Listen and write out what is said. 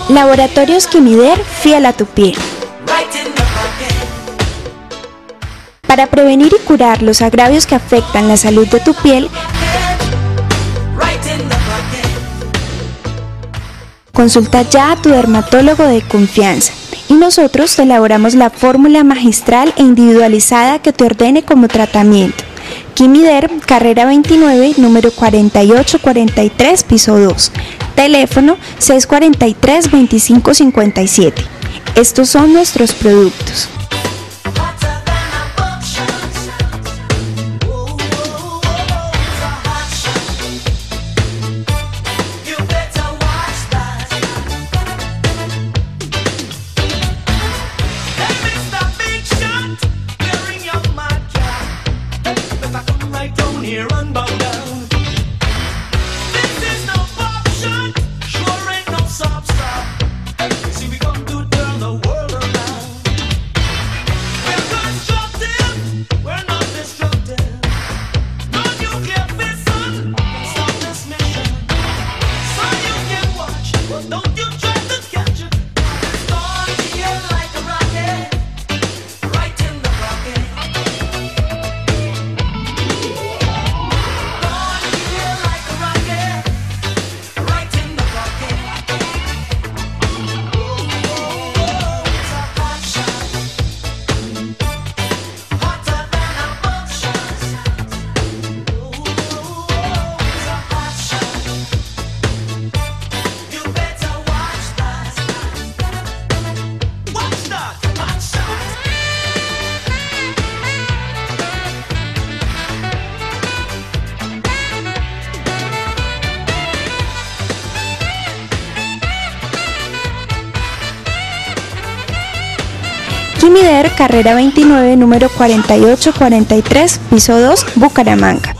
Laboratorios Quimider, fiel a tu piel. Para prevenir y curar los agravios que afectan la salud de tu piel, consulta ya a tu dermatólogo de confianza y nosotros te elaboramos la fórmula magistral e individualizada que te ordene como tratamiento. Quimider, carrera 29, número 4843, piso 2. Teléfono 643-2557. Estos son nuestros productos. Quimider, carrera 29, número 4843, piso 2, Bucaramanga.